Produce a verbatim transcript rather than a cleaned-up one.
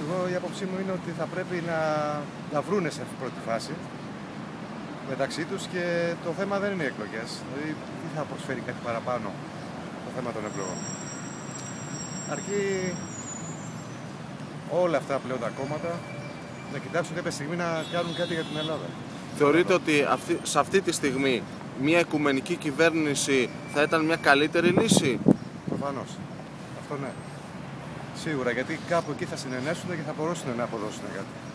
Εγώ η άποψή μου είναι ότι θα πρέπει να τα βρούνε σε αυτή πρώτη φάση μεταξύ τους και το θέμα δεν είναι οι εκλογές. Δηλαδή, τι θα προσφέρει κάτι παραπάνω το θέμα των εκλογών. Αρκεί όλα αυτά πλέον τα κόμματα να κοιτάξουν κάποια στιγμή να κάνουν κάτι για την Ελλάδα. Θεωρείτε ότι αυτή, σε αυτή τη στιγμή μια οικουμενική κυβέρνηση θα ήταν μια καλύτερη λύση? Προφανώς. Αυτό ναι. Σίγουρα, γιατί κάπου εκεί θα συνενέσουν και θα μπορούσαν να αποδώσουν κάτι.